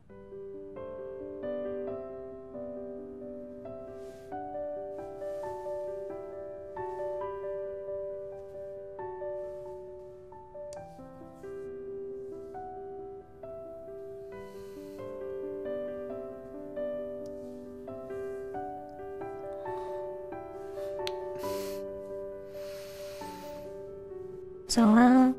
早安。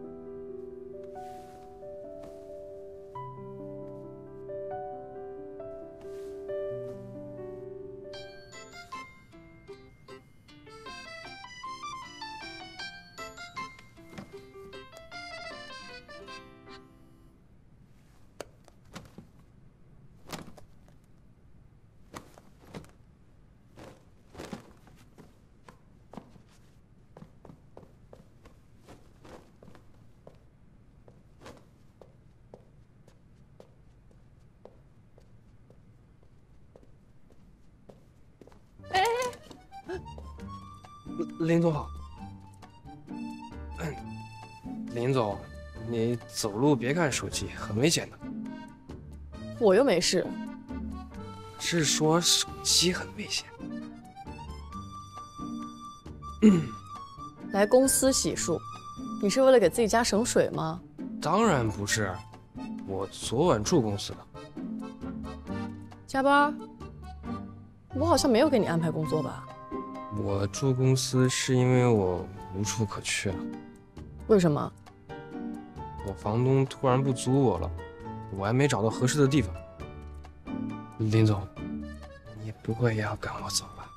林总好。林总，你走路别看手机，很危险的。 我又没事。 是说手机很危险。 来公司洗漱，你是为了给自己家省水吗？ 当然不是，我昨晚住公司的。 加班？我好像没有给你安排工作吧？ 我住公司是因为我无处可去了。 为什么？ 我房东突然不租我了，我还没找到合适的地方。林总，你不会也要赶我走吧？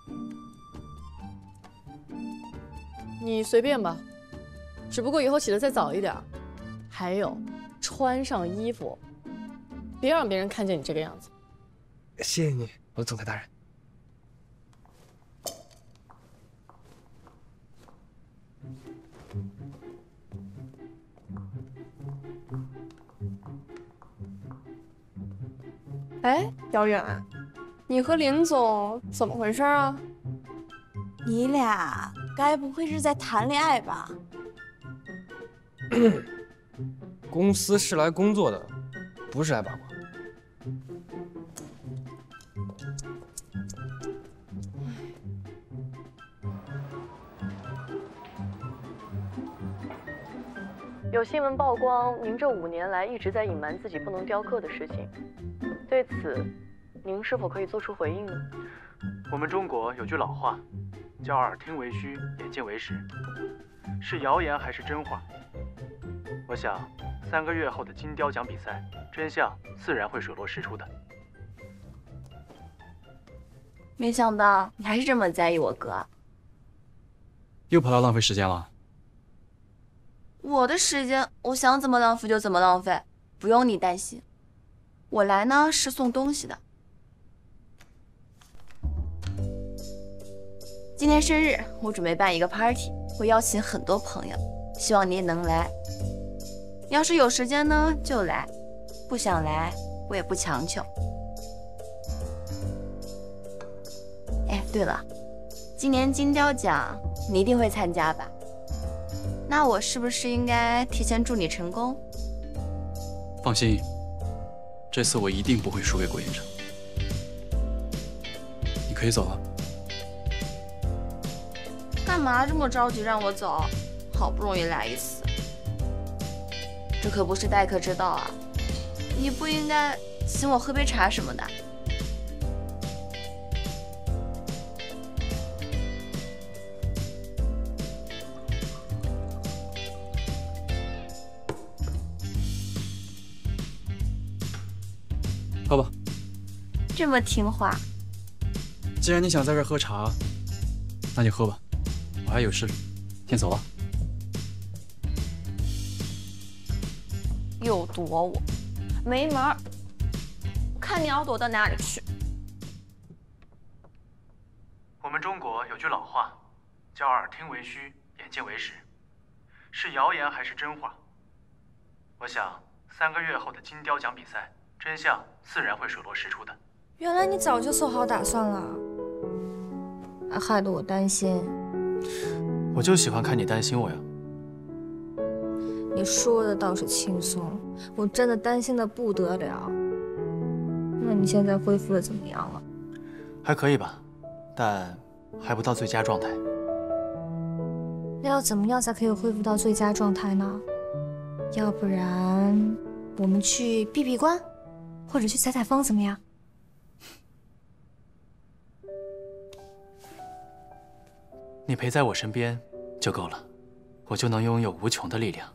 你随便吧，只不过以后起得再早一点。还有，穿上衣服，别让别人看见你这个样子。 谢谢你，我的总裁大人。 哎，姚远，你和林总怎么回事啊？ 你俩该不会是在谈恋爱吧？ 公司是来工作的，不是来八卦。 有新闻曝光，您这5年来一直在隐瞒自己不能雕刻的事情，对此，您是否可以做出回应呢？ 我们中国有句老话，叫耳听为虚，眼见为实，是谣言还是真话？我想，3个月后的金雕奖比赛，真相自然会水落石出的。 没想到你还是这么在意我哥。 又跑到浪费时间了。 我的时间，我想怎么浪费就怎么浪费，不用你担心。我来呢是送东西的。今天生日，我准备办一个 party， 会邀请很多朋友，希望你也能来。要是有时间呢就来，不想来我也不强求。哎，对了，今年金雕奖你一定会参加吧？那我是不是应该提前祝你成功？ 放心，这次我一定不会输给郭先生。你可以走了。 干嘛这么着急让我走？好不容易来一次，这可不是待客之道啊！你不应该请我喝杯茶什么的。 喝吧。 这么听话。 既然你想在这儿喝茶，那就喝吧。我还有事，先走了。 又躲我，没门儿！看你要躲到哪里去。 我们中国有句老话，叫耳听为虚，眼见为实，是谣言还是真话？我想3个月后的金雕奖比赛，真相自然会水落石出的。 原来你早就做好打算了，还害得我担心。 我就喜欢看你担心我呀。 你说的倒是轻松，我真的担心的不得了。 那你现在恢复的怎么样了？ 还可以吧，但还不到最佳状态。 那要怎么样才可以恢复到最佳状态呢？要不然我们去闭闭关，或者去采采风，怎么样？ 你陪在我身边就够了，我就能拥有无穷的力量。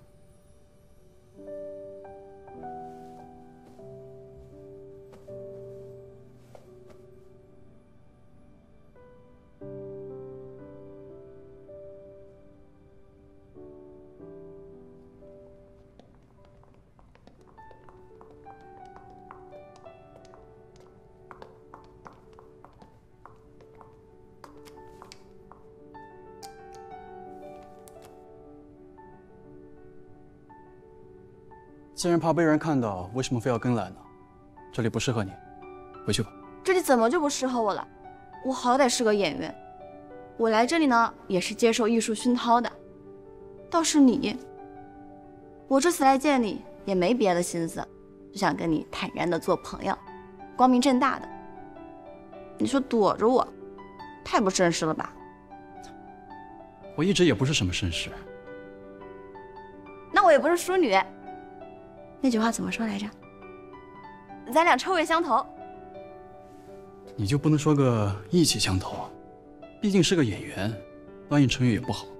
既然怕被人看到，为什么非要跟来呢？这里不适合你，回去吧。 这里怎么就不适合我了？我好歹是个演员，我来这里呢也是接受艺术熏陶的。倒是你，我这次来见你也没别的心思，就想跟你坦然的做朋友，光明正大的。你说躲着我，太不绅士了吧？ 我一直也不是什么绅士。 那我也不是淑女。那句话怎么说来着？咱俩臭味相投。 你就不能说个意气相投？毕竟是个演员，乱用成语也不好。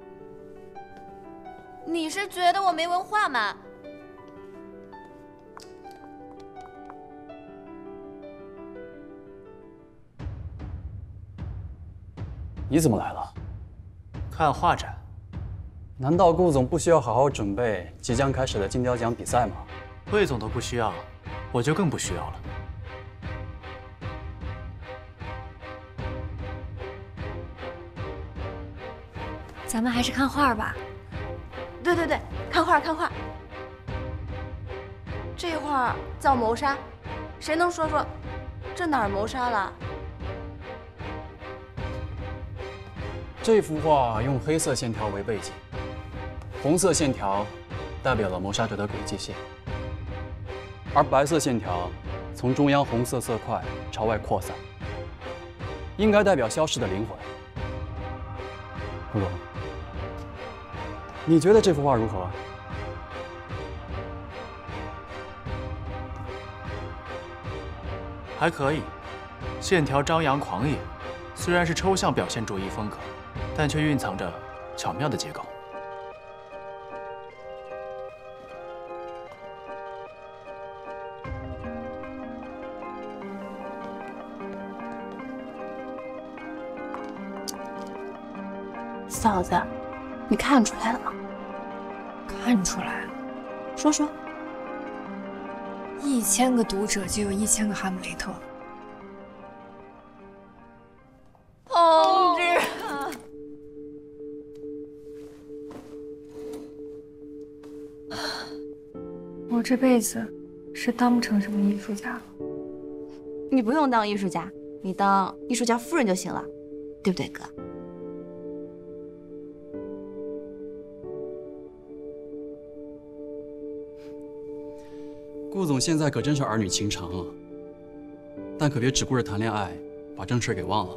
你是觉得我没文化吗？ 你怎么来了？ 看画展。 难道顾总不需要好好准备即将开始的金雕奖比赛吗？ 魏总都不需要，我就更不需要了。 咱们还是看画吧。 对，看画看画。这画叫谋杀，谁能说说这哪儿谋杀了？ 这幅画用黑色线条为背景，红色线条代表了谋杀者的轨迹线，而白色线条从中央红色色块朝外扩散，应该代表消失的灵魂。顾总，你觉得这幅画如何？ 还可以，线条张扬狂野，虽然是抽象表现主义风格，但却蕴藏着巧妙的结构。 嫂子，你看出来了吗？ 看出来了， 说说。 1000个读者就有1000个哈姆雷特。 同志， 我这辈子是当不成什么艺术家了。 你不用当艺术家，你当艺术家夫人就行了，对不对，哥？ 顾总现在可真是儿女情长啊，但可别只顾着谈恋爱，把正事给忘了。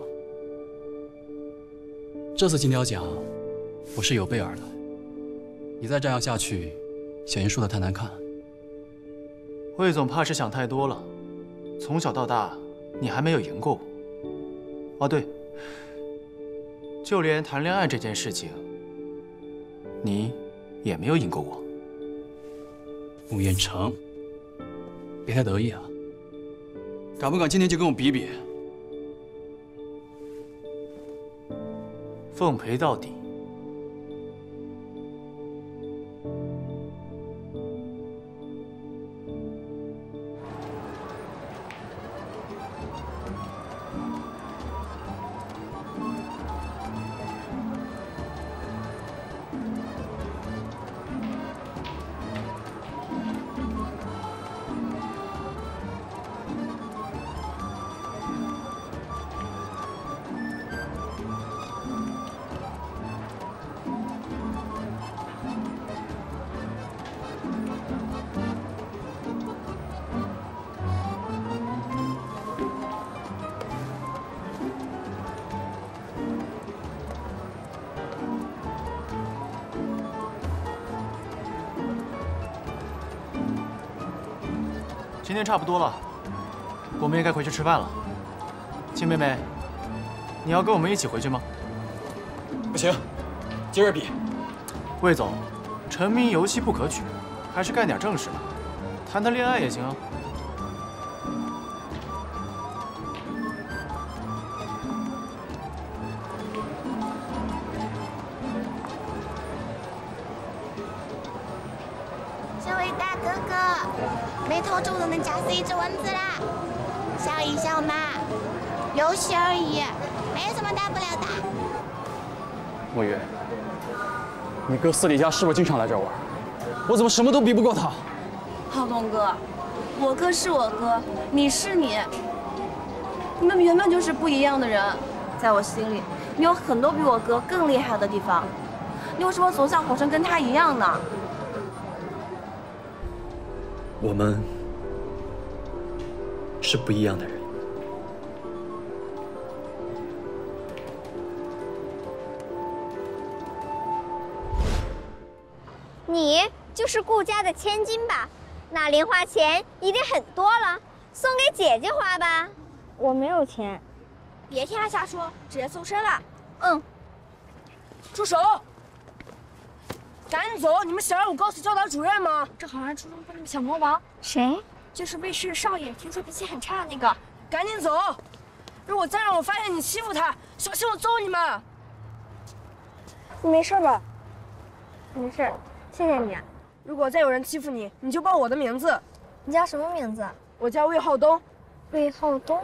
这次金雕奖，我是有备而来。你再这样下去，小言输得太难看。 魏总怕是想太多了，从小到大，你还没有赢过我。哦对，就连谈恋爱这件事情，你也没有赢过我。 穆彦成，别太得意啊！敢不敢今天就跟我比比？ 奉陪到底。 今天差不多了，我们也该回去吃饭了。青妹妹，你要跟我们一起回去吗？ 不行，接着比。 魏总，沉迷游戏不可取，还是干点正事吧，谈谈恋爱也行啊。 这位大哥哥，没投中的人家是一只蚊子啦，笑一笑嘛，游戏而已，没什么大不了的。 墨月，你哥私底下是不是经常来这儿玩？我怎么什么都比不过他？ 浩东哥，我哥是我哥，你是你，你们原本就是不一样的人。在我心里，你有很多比我哥更厉害的地方，你为什么总想活成跟他一样呢？ 我们是不一样的人。 你就是顾家的千金吧？那零花钱一定很多了，送给姐姐花吧。我没有钱。 别听他瞎说，直接送身了。 嗯。 住手！赶紧走！你们想让我告诉教导主任吗？ 这好像初中部那个小魔王， 谁？ 就是卫士少爷，听说脾气很差的那个。 赶紧走！如果再让我发现你欺负他，小心我揍你们！ 你没事吧？没事，谢谢你。 如果再有人欺负你，你就报我的名字。 你叫什么名字？ 我叫魏浩东。 魏浩东。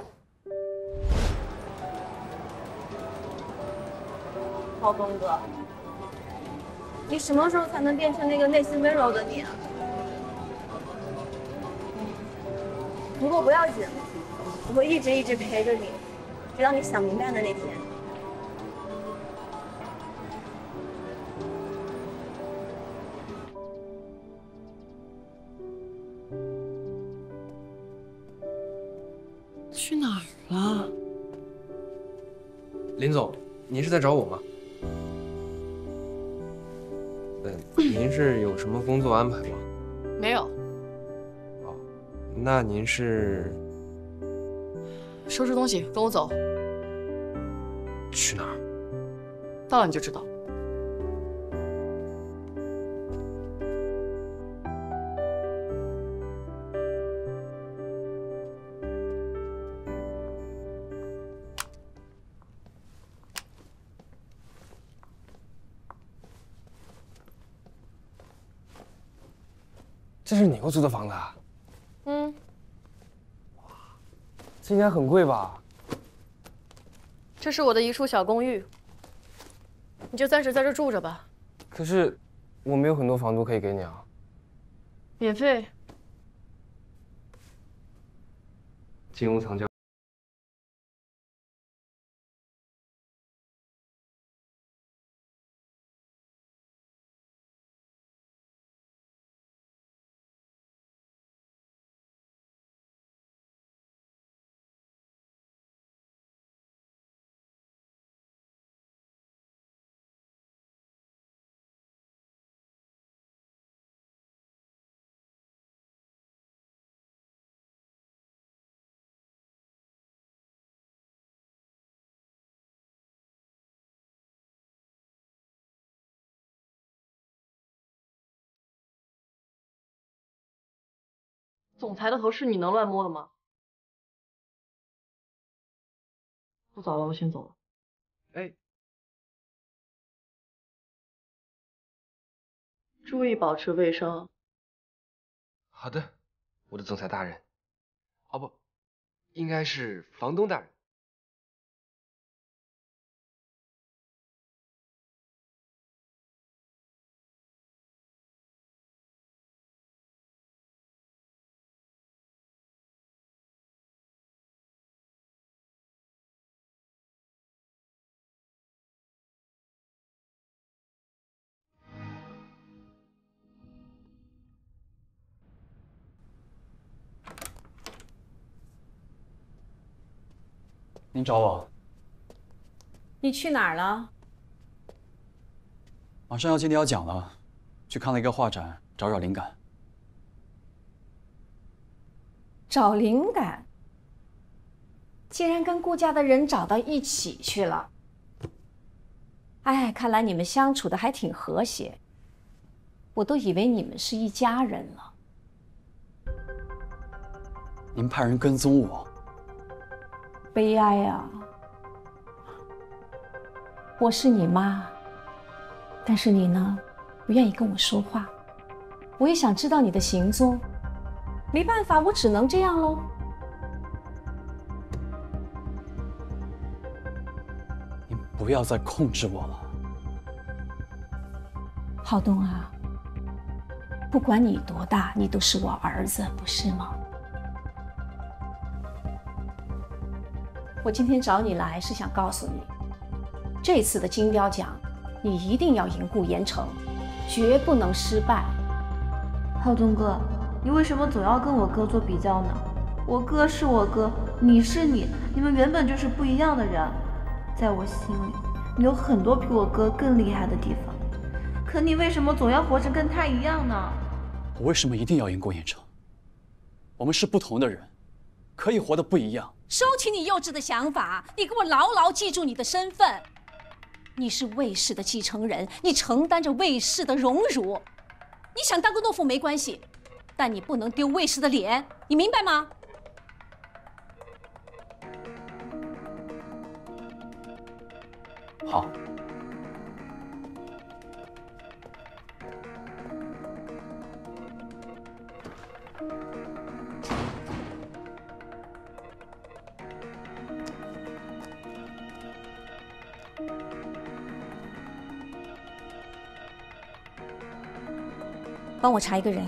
浩东哥，你什么时候才能变成那个内心温柔的你啊？不过不要紧，我会一直陪着你，直到你想明白的那天。 去哪儿了？ 林总，您是在找我吗？您是有什么工作安排吗？ 没有。 哦，那您是收拾东西，跟我走。 去哪儿？ 到了你就知道。 这是你给我租的房子啊？ 嗯。 这应该很贵吧？ 这是我的一处小公寓，你就暂时在这住着吧。 可是我没有很多房租可以给你啊。 免费。 金屋藏娇。 总裁的头是你能乱摸的吗？不早了，我先走了。 哎， 注意保持卫生。 好的，我的总裁大人。哦不，应该是房东大人。 您找我？ 你去哪儿了？ 马上要今天要讲了，去看了一个画展，找找灵感。 找灵感，竟然跟顾家的人找到一起去了。哎，看来你们相处的还挺和谐，我都以为你们是一家人了。 您派人跟踪我， 悲哀啊！我是你妈，但是你呢，不愿意跟我说话。我也想知道你的行踪，没办法，我只能这样喽。 您不要再控制我了。 浩东啊，不管你多大，你都是我儿子，不是吗？我今天找你来是想告诉你，这次的金雕奖，你一定要赢顾延城，绝不能失败。 浩东哥，你为什么总要跟我哥做比较呢？我哥是我哥，你是你，你们原本就是不一样的人。在我心里，你有很多比我哥更厉害的地方，可你为什么总要活着跟他一样呢？ 我为什么一定要赢顾延城？我们是不同的人，可以活得不一样。 收起你幼稚的想法，你给我牢牢记住你的身份。你是魏氏的继承人，你承担着魏氏的荣辱。你想当个懦夫没关系，但你不能丢魏氏的脸，你明白吗？ 好。 帮我查一个人。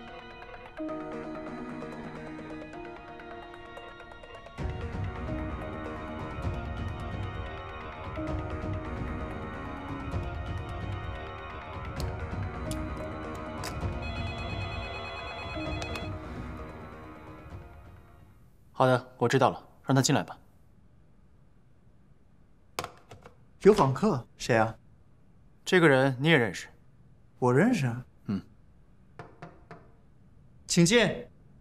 好的，我知道了，让他进来吧。 有访客，谁啊？ 这个人你也认识？ 我认识啊。 嗯， 请进。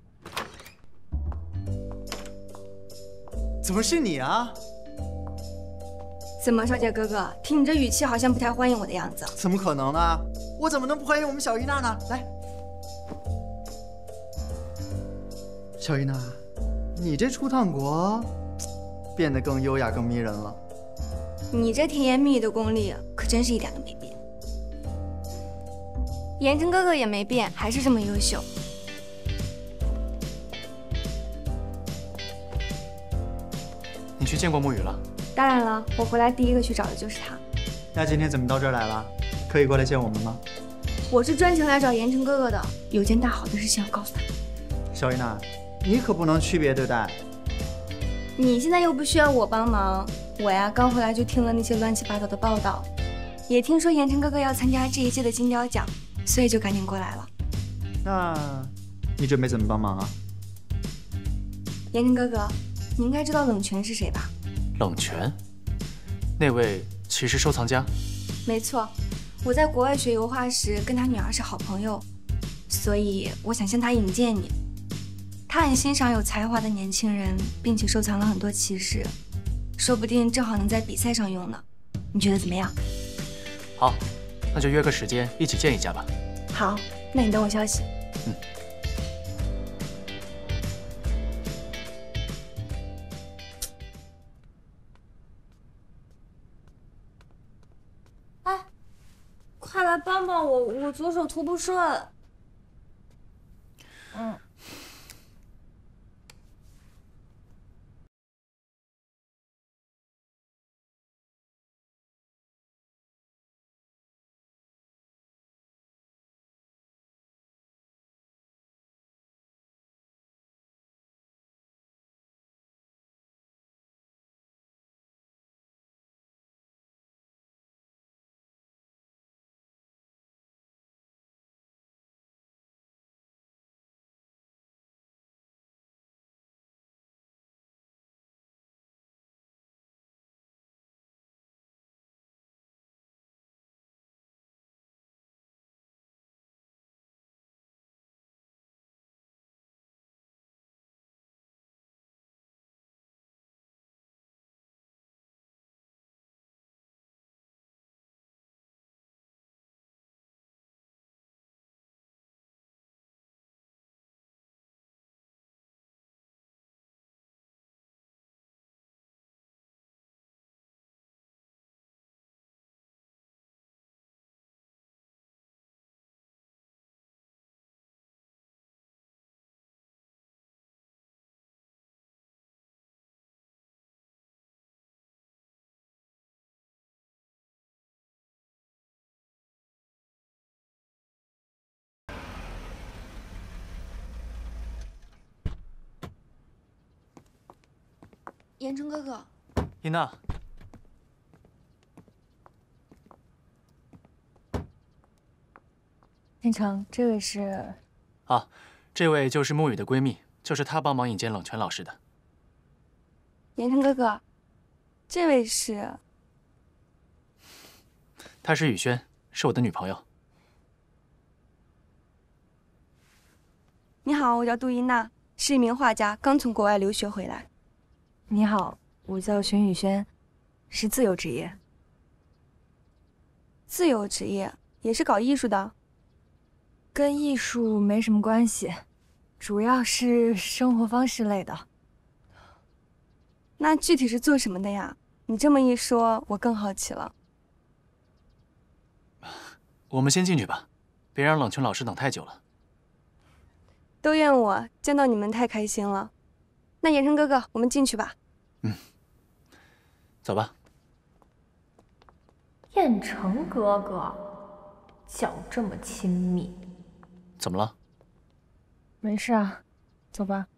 怎么是你啊？ 怎么，少杰哥哥，听你这语气，好像不太欢迎我的样子。 怎么可能呢？我怎么能不欢迎我们小姨娜呢？来，小姨娜，你这出趟国，变得更优雅、更迷人了。 你这甜言蜜语的功力，可真是一点都没变。言承哥哥也没变，还是这么优秀。 你去见过沐雨了？ 当然了，我回来第一个去找的就是他。 那今天怎么到这儿来了？可以过来见我们吗？ 我是专程来找言承哥哥的，有件大好的事情要告诉他。 小姨娜，你可不能区别对待。 你现在又不需要我帮忙，我呀刚回来就听了那些乱七八糟的报道，也听说言承哥哥要参加这一届的金雕奖，所以就赶紧过来了。 那你准备怎么帮忙啊？ 言承哥哥，你应该知道冷泉是谁吧？ 冷泉，那位骑士收藏家。 没错，我在国外学油画时跟他女儿是好朋友，所以我想向他引荐你。他很欣赏有才华的年轻人，并且收藏了很多骑士，说不定正好能在比赛上用呢。你觉得怎么样？ 好，那就约个时间一起见一下吧。 好，那你等我消息。 嗯。 哎，快来帮帮我，我左手涂不顺。 言承哥哥， 伊娜， 言承，这位是？ 啊，这位就是沐雨的闺蜜，就是她帮忙引荐冷泉老师的。 言承哥哥，这位是？ 她是雨轩，是我的女朋友。 你好，我叫杜伊娜，是一名画家，刚从国外留学回来。你好，我叫玄雨轩，是自由职业。自由职业也是搞艺术的？跟艺术没什么关系，主要是生活方式类的。那具体是做什么的呀？你这么一说，我更好奇了。 我们先进去吧，别让冷泉老师等太久了。 都怨我，见到你们太开心了。那言承哥哥，我们进去吧。 走吧。 燕城哥哥，叫这么亲密， 怎么了？ 没事啊，走吧。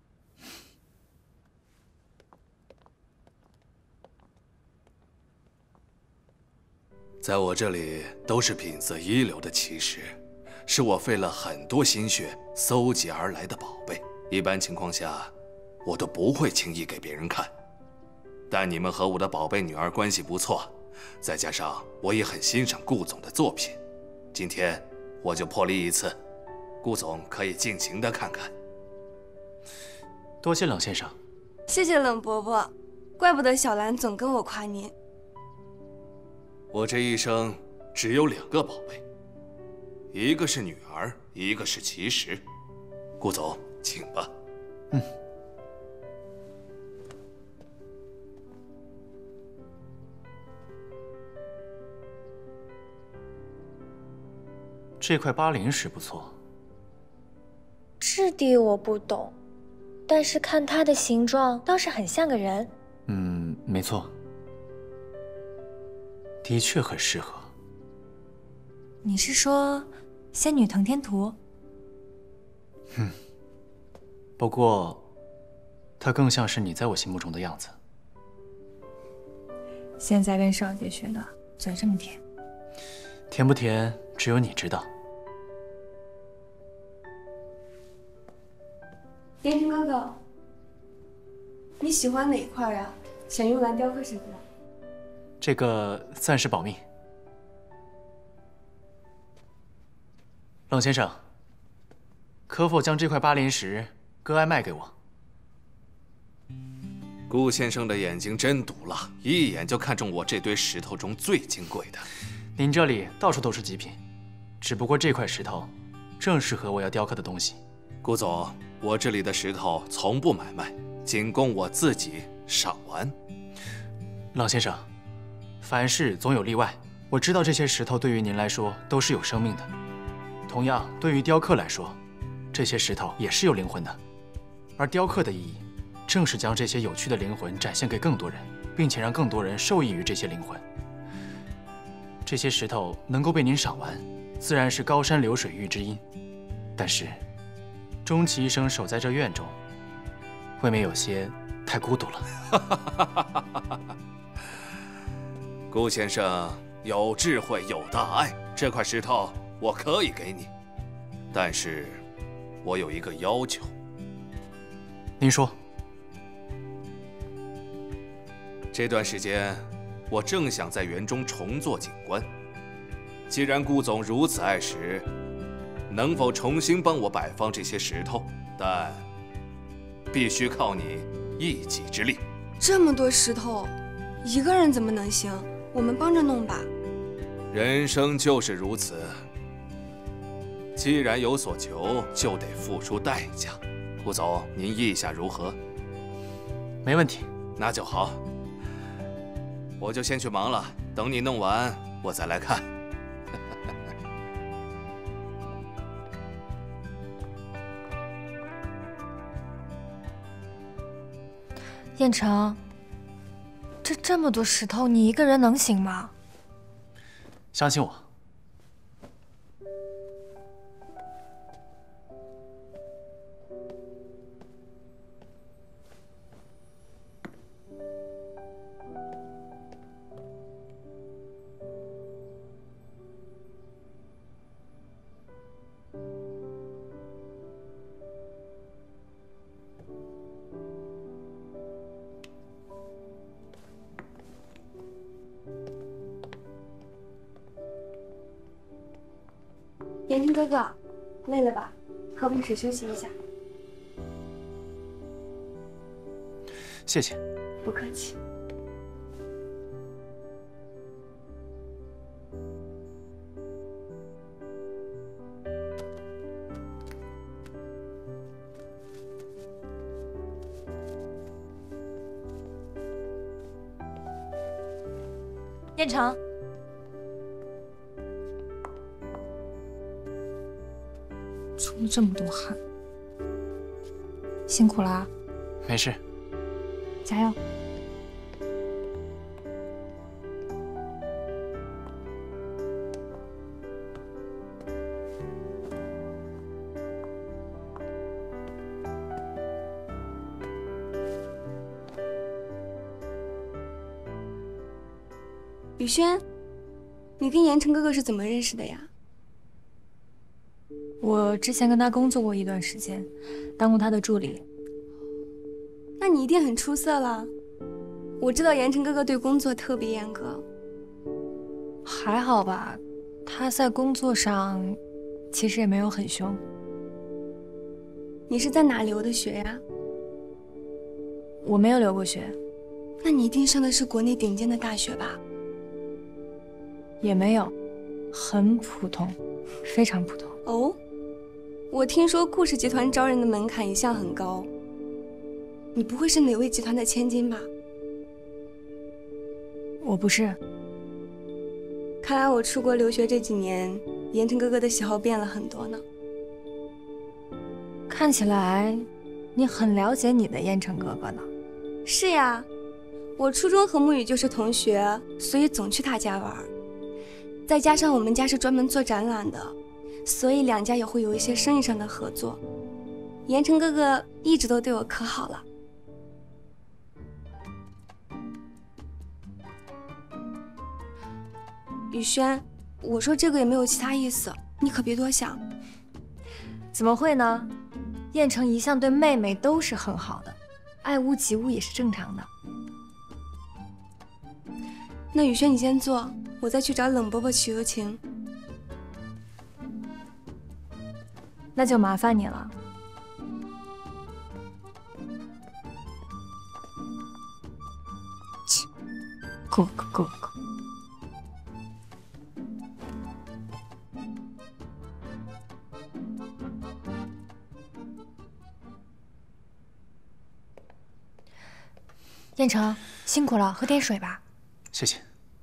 在我这里都是品色一流的奇石，是我费了很多心血搜集而来的宝贝。一般情况下，我都不会轻易给别人看。但你们和我的宝贝女儿关系不错，再加上我也很欣赏顾总的作品，今天我就破例一次，顾总可以尽情的看看。 多谢冷先生。 谢谢冷伯伯，怪不得小兰总跟我夸您。 我这一生只有2个宝贝，一个是女儿，一个是奇石。顾总，请吧。 这块巴林石不错， 质地我不懂，但是看它的形状倒是很像个人。 没错，的确很适合。 你是说仙女腾天图？ 不过，它更像是你在我心目中的样子。 现在跟少姐学的，嘴这么甜。 甜不甜，只有你知道。 言承哥哥，你喜欢哪一块呀？想用来雕刻什么的？ 这个暂时保密。冷先生，可否将这块巴林石割爱卖给我？ 顾先生的眼睛真毒辣，一眼就看中我这堆石头中最金贵的。 您这里到处都是极品，只不过这块石头正适合我要雕刻的东西。 顾总，我这里的石头从不买卖，仅供我自己赏玩。 冷先生，凡事总有例外。我知道这些石头对于您来说都是有生命的，同样对于雕刻来说，这些石头也是有灵魂的。而雕刻的意义，正是将这些有趣的灵魂展现给更多人，并且让更多人受益于这些灵魂。这些石头能够被您赏玩，自然是高山流水遇知音。但是，终其一生守在这院中，未免有些太孤独了。 顾先生有智慧有大爱，这块石头我可以给你，但是我有一个要求。 您说。 这段时间，我正想在园中重做景观。既然顾总如此爱石，能否重新帮我摆放这些石头？但必须靠你一己之力。 这么多石头，一个人怎么能行？我们帮着弄吧。 人生就是如此，既然有所求，就得付出代价。顾总，您意下如何？ 没问题。 那就好。我就先去忙了，等你弄完，我再来看。 燕城，这么多石头，你一个人能行吗？ 相信我。 言承哥哥，累了吧？喝杯水休息一下。 谢谢。 不客气。 燕城，出了这么多汗，辛苦啦。 没事， 加油。 雨轩，你跟言承哥哥是怎么认识的呀？ 我之前跟他工作过一段时间，当过他的助理。 那你一定很出色了。我知道言承哥哥对工作特别严格。 还好吧，他在工作上其实也没有很凶。 你是在哪留的学呀？ 我没有留过学。 那你一定上的是国内顶尖的大学吧？ 也没有，很普通，非常普通。 哦，我听说顾氏集团招人的门槛一向很高。你不会是哪位集团的千金吧？ 我不是。 看来我出国留学这几年，言承哥哥的喜好变了很多呢。 看起来你很了解你的燕城哥哥呢。 是呀，我初中和沐雨就是同学，所以总去他家玩。再加上我们家是专门做展览的，所以两家也会有一些生意上的合作。言承哥哥一直都对我可好了。雨轩，我说这个也没有其他意思，你可别多想。 怎么会呢？燕城一向对妹妹都是很好的，爱屋及乌也是正常的。 那雨轩你先坐，我再去找冷伯伯取个情。 那就麻烦你了。切，够。燕城，辛苦了，喝点水吧。 谢谢。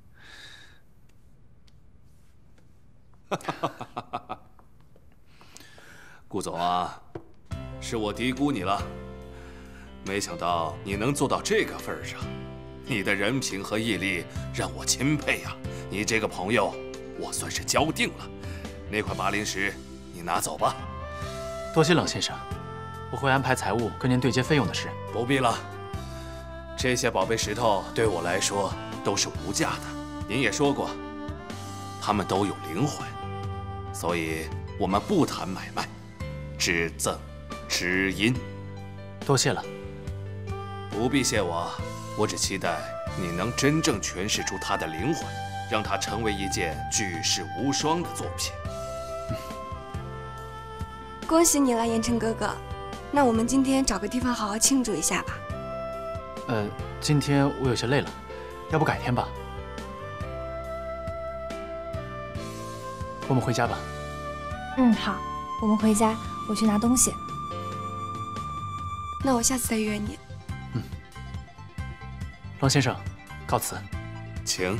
顾总啊，是我低估你了，没想到你能做到这个份上，你的人品和毅力让我钦佩呀。你这个朋友，我算是交定了。那块拔灵石，你拿走吧。 多谢冷先生，我会安排财务跟您对接费用的事。 不必了。这些宝贝石头对我来说都是无价的。您也说过，它们都有灵魂，所以我们不谈买卖，只赠知音。 多谢了。 不必谢我，我只期待你能真正诠释出它的灵魂，让它成为一件举世无双的作品。 恭喜你了，言承哥哥。那我们今天找个地方好好庆祝一下吧。 今天我有些累了，要不改天吧？我们回家吧。 好，我们回家，我去拿东西。 那我下次再约你。 冷先生，告辞。 请。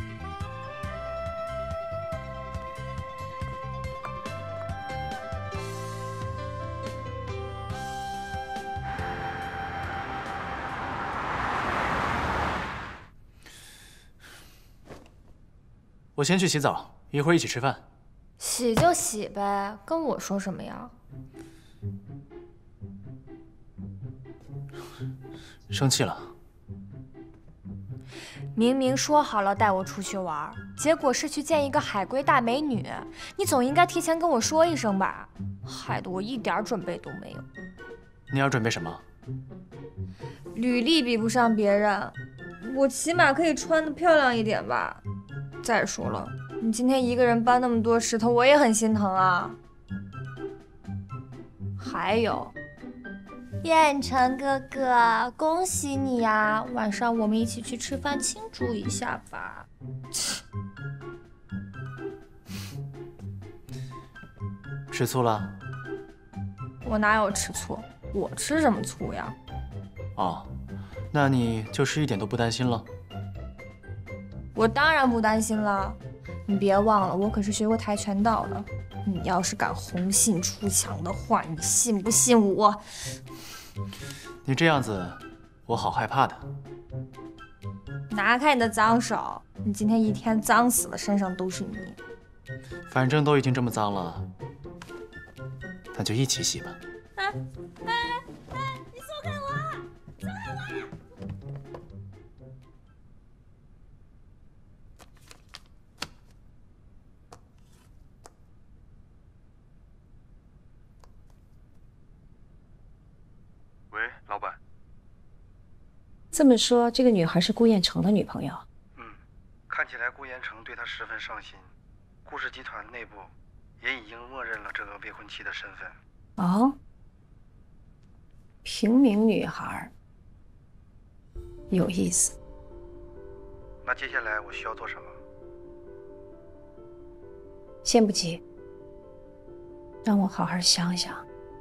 我先去洗澡，一会儿一起吃饭。 洗就洗呗，跟我说什么呀？ 生气了？ 明明说好了带我出去玩，结果是去见一个海归大美女，你总应该提前跟我说一声吧，害得我一点准备都没有。 你要准备什么？ 履历比不上别人， 我起码可以穿得漂亮一点吧。再说了，你今天一个人搬那么多石头，我也很心疼啊。还有，燕城哥哥，恭喜你呀！晚上我们一起去吃饭庆祝一下吧。 吃醋了？ 我哪有吃醋？我吃什么醋呀？ 哦，那你就是一点都不担心了？ 我当然不担心了。你别忘了，我可是学过跆拳道的。你要是敢红杏出墙的话，你信不信我？ 你这样子，我好害怕的。 拿开你的脏手！你今天一天脏死了，身上都是泥。 反正都已经这么脏了，那就一起洗吧。 你松开我！松开我！ 喂，老板。 这么说，这个女孩是顾燕城的女朋友？ 看起来顾延成对他十分上心，顾氏集团内部也已经默认了这个未婚妻的身份。 哦，平民女孩，有意思。 那接下来我需要做什么？ 先不急，让我好好想想。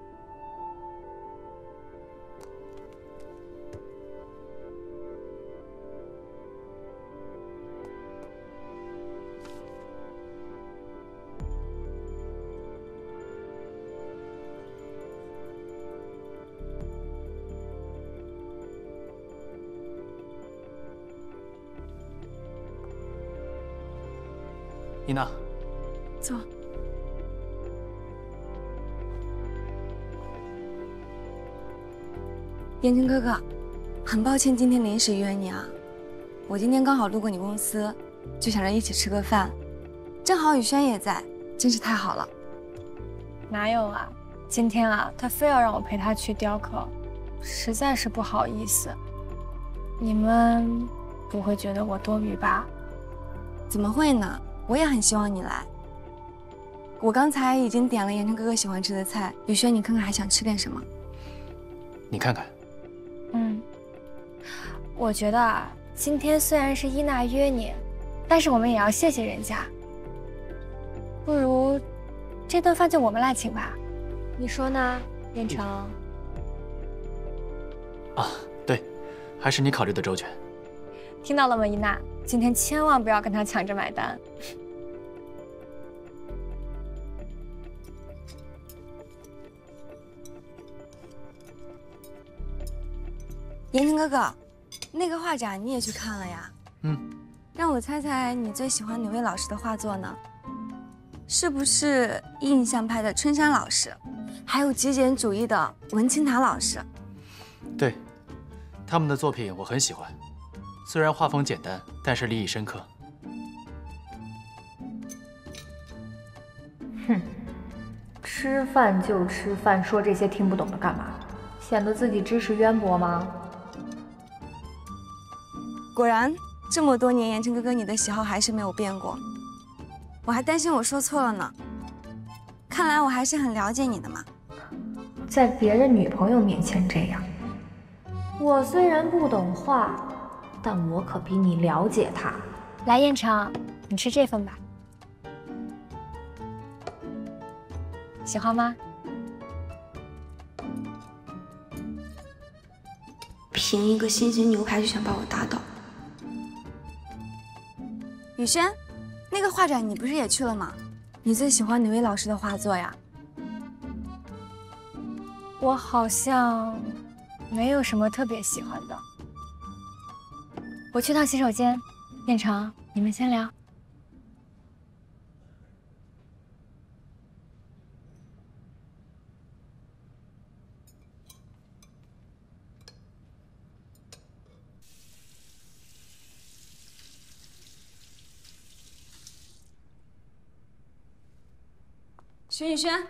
伊娜， 走。延晨哥哥，很抱歉今天临时约你啊，我今天刚好路过你公司，就想着一起吃个饭，正好宇轩也在，真是太好了。哪有啊，今天啊，他非要让我陪他去雕刻，实在是不好意思。你们不会觉得我多余吧？怎么会呢？我也很希望你来。我刚才已经点了延晨哥哥喜欢吃的菜，宇轩，你看看还想吃点什么？ 你看看。 我觉得啊，今天虽然是伊娜约你，但是我们也要谢谢人家。不如这顿饭就我们来请吧，你说呢，延成？ 啊，对，还是你考虑的周全。 听到了吗，伊娜？今天千万不要跟他抢着买单。延晨哥哥，那个画展你也去看了呀？让我猜猜，你最喜欢哪位老师的画作呢？是不是印象派的春山老师，还有极简主义的文清塔老师？ 对，他们的作品我很喜欢，虽然画风简单，但是立意深刻。 哼，吃饭就吃饭，说这些听不懂的干嘛？显得自己知识渊博吗？ 果然，这么多年，延晨哥哥你的喜好还是没有变过。我还担心我说错了呢。看来我还是很了解你的嘛。 在别人女朋友面前这样，我虽然不懂画，但我可比你了解她。 来，燕城，你吃这份吧。喜欢吗？ 凭一个新鲜牛排就想把我打倒。 宇轩，那个画展你不是也去了吗？你最喜欢哪位老师的画作呀？我好像没有什么特别喜欢的。我去趟洗手间，燕城，你们先聊。徐宇轩，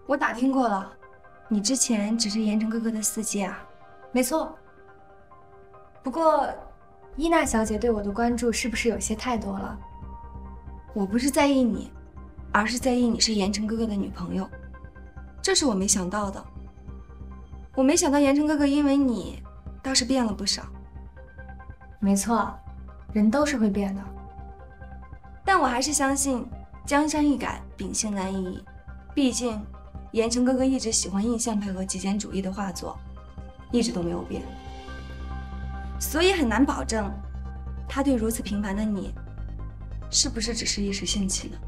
我打听过了，你之前只是言承哥哥的司机啊。 没错。不过，伊娜小姐对我的关注是不是有些太多了？ 我不是在意你，而是在意你是言承哥哥的女朋友，这是我没想到的。我没想到言承哥哥因为你，倒是变了不少。 没错，人都是会变的。 但我还是相信江山易改，秉性难移。毕竟，言承哥哥一直喜欢印象派和极简主义的画作，一直都没有变。所以很难保证，他对如此平凡的你，是不是只是一时兴起呢？